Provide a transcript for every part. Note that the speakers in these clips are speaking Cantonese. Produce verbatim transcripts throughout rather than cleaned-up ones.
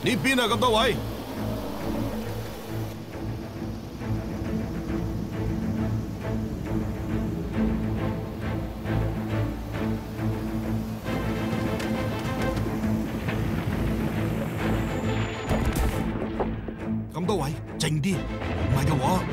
呢邊啊，咁多位。咁多位，靜啲，唔係嘅話。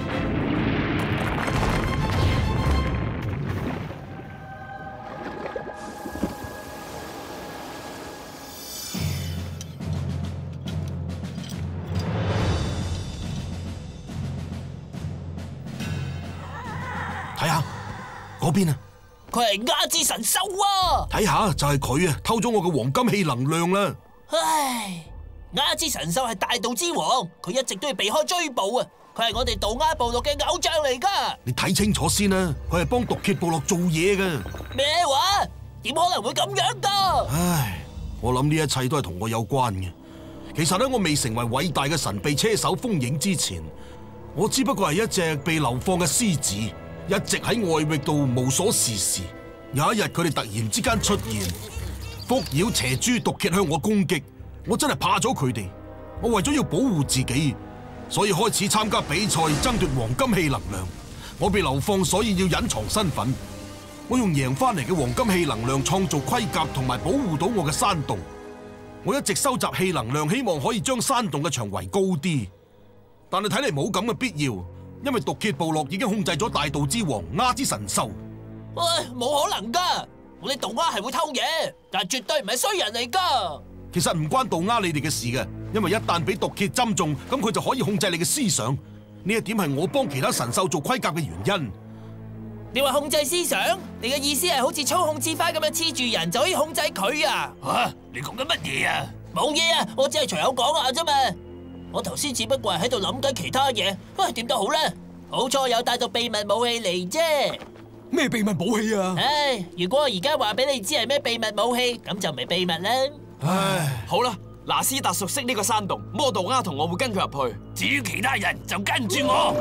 睇下嗰邊啊！ 佢係亞之神獸啊！ 睇下就係佢啊，偷咗我嘅黃金氣能量啦！ 唉，亞之神獸係大道之王，佢一直都要避開追捕啊！佢係我哋杜鴉部落嘅偶像嚟噶。 你睇清楚先啦，佢係幫毒蠍部落做嘢噶。 咩話？點可能會咁樣噶？ 唉，我諗呢一切都係同我有關嘅。其實喺我未成為偉大嘅神秘車手風影之前，我只不過係一隻被流放嘅獅子。一直喺外域度無所事事，有一日佢哋突然之間出現，伏妖邪豬毒蠍向我攻擊，我真係怕咗佢哋。我為咗要保護自己，所以開始參加比賽爭奪黃金氣能量。我被流放，所以要隱藏身份。我用贏翻嚟嘅黃金氣能量創造盔甲，同埋保護到我嘅山洞。我一直收集氣能量，希望可以將山洞嘅牆圍高啲，但係睇嚟冇咁嘅必要。因為毒蠍部落已經控制咗大道之王亞之神獸。 喂，冇可能噶！我哋杜鴉係會偷嘢，但係絕對唔係衰人嚟噶。 其實唔關杜鴉你哋嘅事嘅，因為一旦俾毒蠍針中，咁佢就可以控制你嘅思想。呢一點係我幫其他神獸做盔甲嘅原因。 你話控制思想？你嘅意思係好似操控之花咁樣黐住人就可以控制佢啊？吓，你講緊乜嘢啊？冇嘢啊，我只係隨口講下啫嘛。我頭先只不過係喺度諗緊其他嘢，唉，點都好啦。好彩有帶到秘密武器嚟啫。 咩秘密武器啊？ 唉，如果我而家話俾你知係咩秘密武器，咁就唔係秘密啦。 唉，好啦，拿斯達熟悉呢個山洞，魔道鴉同我會跟佢入去。 至於其他人就跟住我。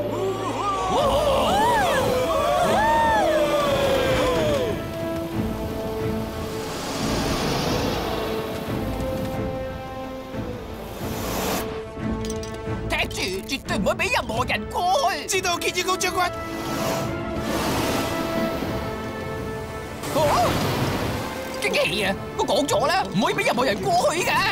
絕對唔會俾任何人過去。 知道，建議高將軍。 激氣啊！我講咗啦，唔可以俾任何人過去㗎。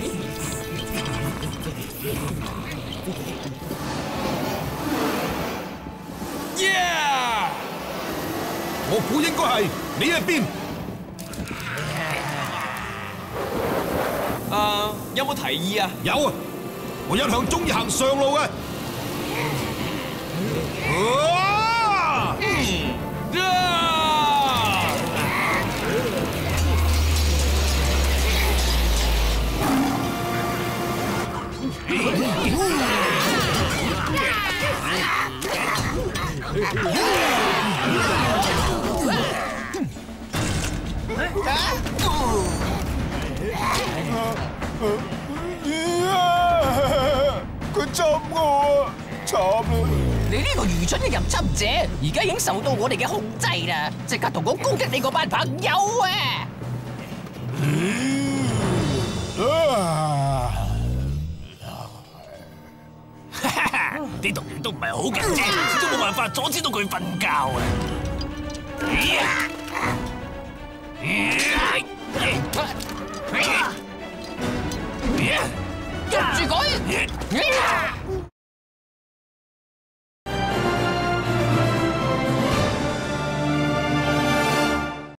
Yeah！ 我估應該係呢一邊。 啊，有冇提議啊？ 有啊。我一向中意行上路嘅。啊！嗯啊！ 佢針我啊！慘啦！ 你呢個愚蠢嘅入侵者，而家已經受到我哋嘅控制啦！即刻同我攻擊你嗰班朋友啊！哈哈，啲毒藥都唔係好勁啫，始終冇辦法阻止到佢瞓覺啊！捉住佢！